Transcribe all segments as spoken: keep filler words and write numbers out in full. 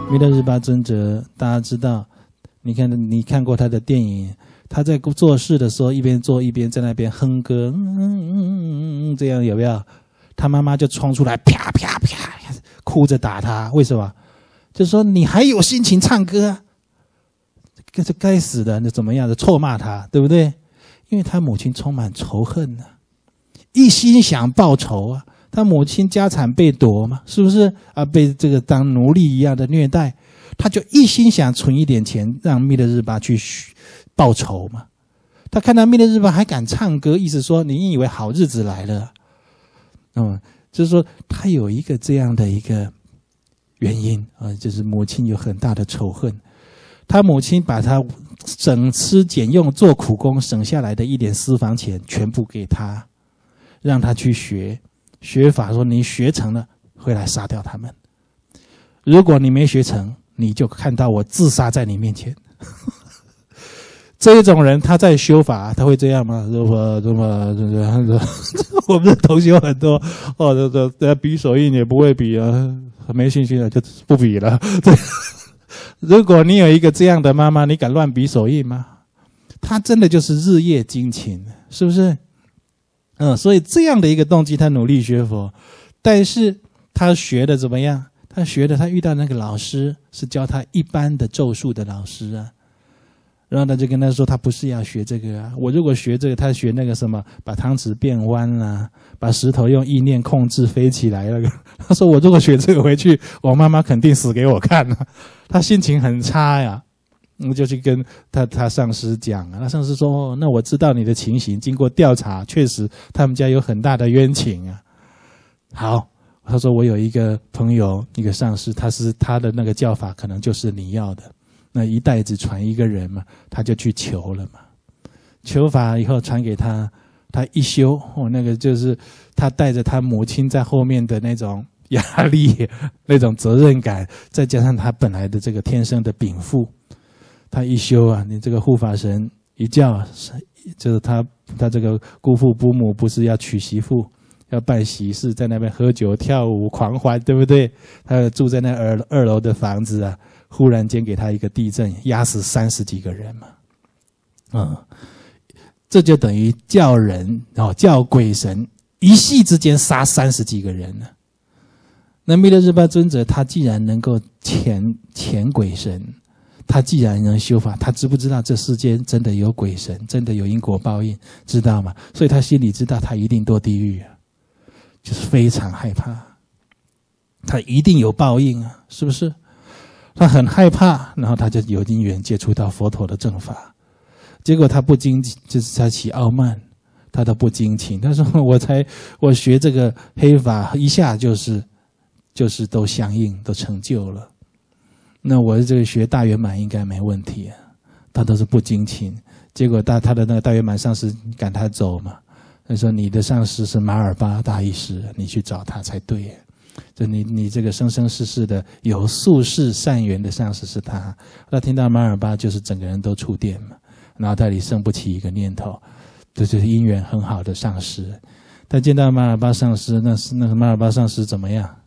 弥勒日巴尊者，大家知道，你看你看过他的电影，他在做事的时候一边做一边在那边哼歌，嗯嗯嗯嗯，这样有没有？他妈妈就冲出来，啪啪啪，哭着打他。为什么？就是说你还有心情唱歌啊？这这该死的，那怎么样的臭骂他，对不对？因为他母亲充满仇恨啊，一心想报仇啊。他母亲家产被夺嘛，是不是啊？被这个当奴隶一样的虐待，他就一心想存一点钱，让弥勒日巴去报仇嘛。他看到弥勒日巴还敢唱歌，意思说你以为好日子来了，嗯，就是说他有一个这样的一个原因啊，就是母亲有很大的仇恨。他母亲把他省吃俭用做苦工省下来的一点私房钱全部给他，让他去学。学法说你学成了会来杀掉他们，如果你没学成，你就看到我自杀在你面前。这一种人他在修法，他会这样吗？这么这么这么，我们的同学很多哦，这这比手印也不会比啊，没兴趣了就不比了。对，如果你有一个这样的妈妈，你敢乱比手印吗？他真的就是日夜精勤，是不是？嗯，所以这样的一个动机，他努力学佛，但是他学的怎么样？他学的，他遇到那个老师是教他一般的咒术的老师啊，然后他就跟他说，他不是要学这个啊，我如果学这个，他学那个什么，把汤匙变弯啦，把石头用意念控制飞起来了。他说我如果学这个回去，我妈妈肯定死给我看啊，他心情很差呀。我就去跟他他上司讲啊，他上司说：“哦，那我知道你的情形，经过调查，确实他们家有很大的冤情啊。”好，他说我有一个朋友，一个上司，他是他的那个教法，可能就是你要的，那一代子传一个人嘛，他就去求了嘛。求法以后传给他，他一修，哦，那个就是他带着他母亲在后面的那种压力、那种责任感，再加上他本来的这个天生的禀赋。他一修啊，你这个护法神一叫，就是他他这个姑父姑母不是要娶媳妇，要办喜事，在那边喝酒跳舞狂欢，对不对？他住在那二二楼的房子啊，忽然间给他一个地震，压死三十几个人嘛，嗯，这就等于叫人哦，叫鬼神一夕之间杀三十几个人呢。那弥勒日巴尊者他既然能够遣遣鬼神。他既然能修法，他知不知道这世间真的有鬼神，真的有因果报应，知道吗？所以他心里知道他一定堕地狱啊，就是非常害怕，他一定有报应啊，是不是？他很害怕，然后他就有因缘接触到佛陀的正法，结果他不精，就是他起傲慢，他都不精勤。他说我才我学这个黑法，一下就是就是都相应，都成就了。那我这个学大圆满应该没问题啊，他都是不精勤，结果大他的那个大圆满上师赶他走嘛，他说你的上师是马尔巴大医师，你去找他才对，就你你这个生生世世的有宿世善缘的上师是他。他听到马尔巴就是整个人都触电嘛，脑袋里生不起一个念头，这就是因缘很好的上师。他见到马尔巴上师，那是那个马尔巴上师怎么样？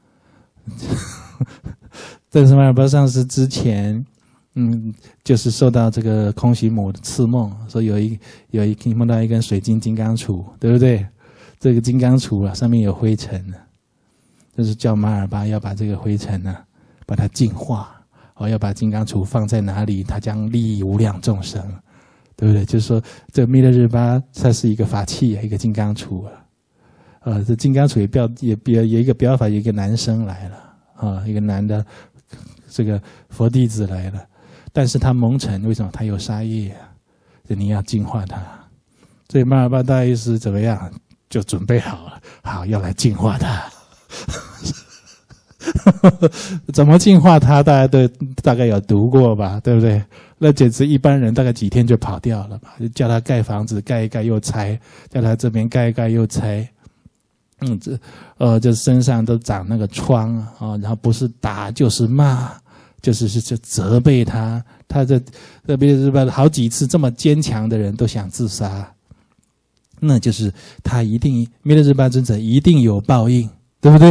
但是马尔巴上师之前，嗯，就是受到这个空行母的赐梦，说有一有一碰到一根水晶金刚杵，对不对？这个金刚杵啊，上面有灰尘，就是叫马尔巴要把这个灰尘呢、啊，把它净化，哦，要把金刚杵放在哪里，它将利益无量众生，对不对？就是说，这弥勒日巴它是一个法器，一个金刚杵啊，呃，这金刚杵也标也标有一个标法，有一个男生来了啊，一个男的。这个佛弟子来了，但是他蒙尘，为什么？他有杀业啊，所以你要净化他。所以马尔巴大医师怎么样？就准备好了，好要来净化他。怎么净化他？大家都大概有读过吧，对不对？那简直一般人大概几天就跑掉了吧？就叫他盖房子，盖一盖又拆；叫他这边盖一盖又拆。嗯，这呃，就身上都长那个疮啊、哦，然后不是打就是骂，就是是就责备他。他这特别是把好几次这么坚强的人都想自杀，那就是他一定弥勒日巴尊者一定有报应，对不对？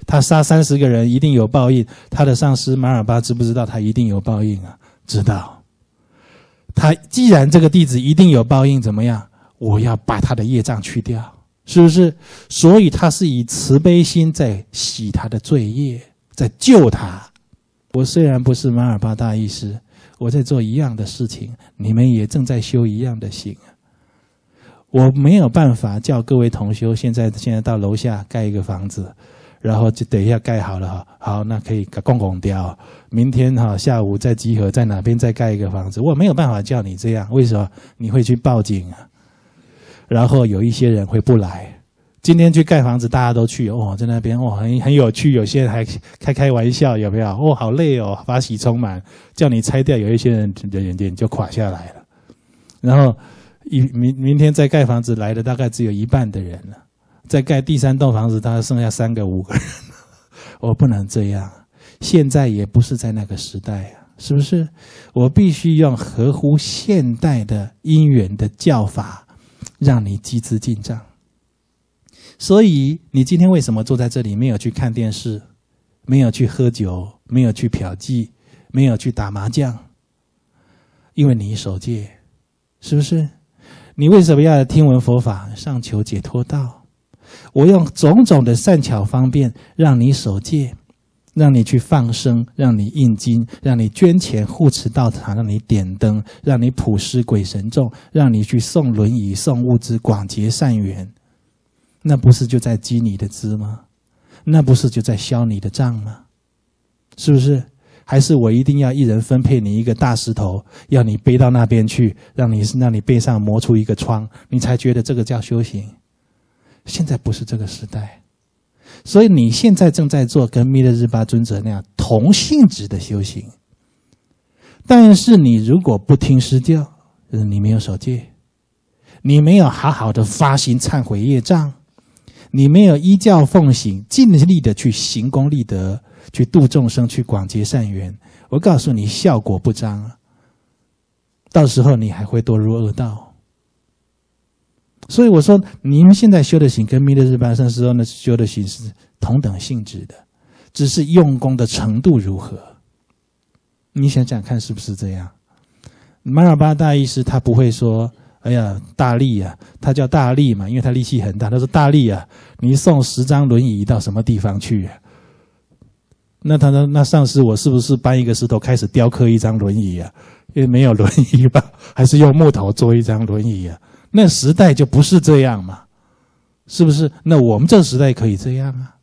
他杀三十个人一定有报应，他的上司马尔巴知不知道他一定有报应啊？知道。他既然这个弟子一定有报应，怎么样？我要把他的业障去掉，是不是？所以他是以慈悲心在洗他的罪业，在救他。我虽然不是马尔巴大医师，我在做一样的事情，你们也正在修一样的行。我没有办法叫各位同修现在现在到楼下盖一个房子，然后就等一下盖好了哈，好，那可以供供掉。明天哈下午再集合，在哪边再盖一个房子？我没有办法叫你这样，为什么？你会去报警啊，然后有一些人会不来。今天去盖房子，大家都去哦，在那边哦，很很有趣，有些人还开开玩笑，有没有？哦，好累哦，法喜充满，叫你拆掉，有一些人人脸就垮下来了。然后一明明天再盖房子来的大概只有一半的人了，再盖第三栋房子，大概剩下三个五个人。我不能这样，现在也不是在那个时代啊，是不是？我必须用合乎现代的因缘的教法，让你积资进账。所以你今天为什么坐在这里，没有去看电视，没有去喝酒，没有去嫖妓，没有去打麻将？因为你守戒，是不是？你为什么要听闻佛法，上求解脱道？我用种种的善巧方便，让你守戒，让你去放生，让你印经，让你捐钱护持道场，让你点灯，让你普施鬼神众，让你去送轮椅、送物资，广结善缘。那不是就在积你的资吗？那不是就在消你的账吗？是不是？还是我一定要一人分配你一个大石头，要你背到那边去，让你让你背上磨出一个疮，你才觉得这个叫修行？现在不是这个时代，所以你现在正在做跟弥勒日巴尊者那样同性质的修行。但是你如果不听师教，就是你没有守戒，你没有好好的发心忏悔业障，你没有依教奉行，尽力的去行功立德，去度众生，去广结善缘，我告诉你，效果不彰，到时候你还会堕入恶道。所以我说，你们现在修的行跟弥勒日巴圣师后呢修的行是同等性质的，只是用功的程度如何。你想想看，是不是这样？马尔巴大医师他不会说，哎呀，大力啊，他叫大力嘛，因为他力气很大。他说大力啊，你送十张轮椅到什么地方去啊？那他说，那上师我是不是搬一个石头开始雕刻一张轮椅啊？因为没有轮椅吧，还是用木头做一张轮椅啊？那时代就不是这样嘛，是不是？那我们这个时代可以这样啊。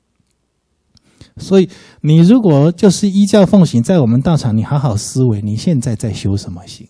所以你如果就是依教奉行，在我们道场你好好思维，你现在在修什么行？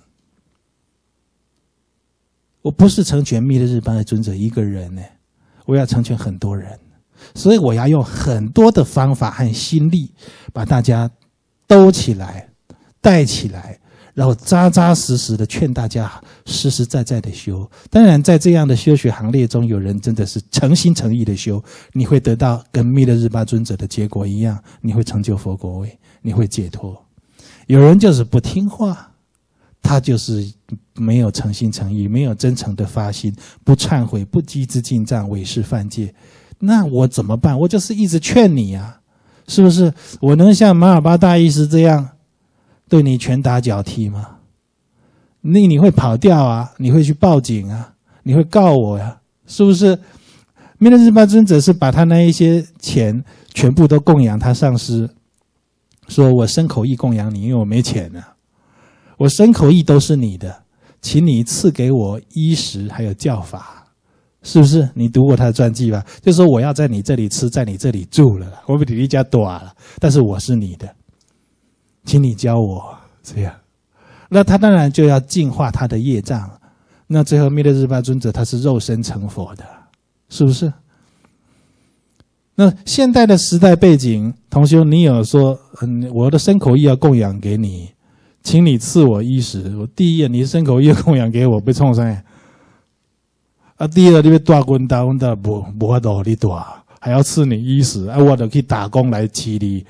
我不是成全弥勒日巴的尊者一个人呢，我要成全很多人，所以我要用很多的方法和心力，把大家兜起来、带起来，然后扎扎实实的劝大家实实在在的修。当然，在这样的修学行列中，有人真的是诚心诚意的修，你会得到跟弥勒日巴尊者的结果一样，你会成就佛果位，你会解脱。有人就是不听话，他就是没有诚心诚意，没有真诚的发心，不忏悔，不积资进账，违誓犯戒。那我怎么办？我就是一直劝你啊，是不是？我能像马尔巴大医师这样对你拳打脚踢吗？那你会跑掉啊，你会去报警啊，你会告我呀、啊，是不是？弥勒日巴尊者是把他那一些钱全部都供养他上师，说我身口意供养你，因为我没钱啊，我身口意都是你的，请你赐给我衣食还有教法，是不是？你读过他的传记吧？就说我要在你这里吃，在你这里住了，我比你家多了，但是我是你的，请你教我这样。那他当然就要净化他的业障。那最后弥勒日巴尊者他是肉身成佛的，是不是？那现代的时代背景，同修，你有说，嗯，我的身口意要供养给你，请你赐我衣食。我第一，你身口意要供养给我，被冲上啊。第二，你要大滚大，滚大不不法度你大，还要赐你衣食，啊，我就去打工来起你。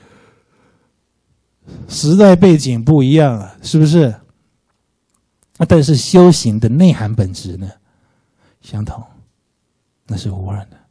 时代背景不一样啊，是不是？但是修行的内涵本质呢，相同，那是无二的。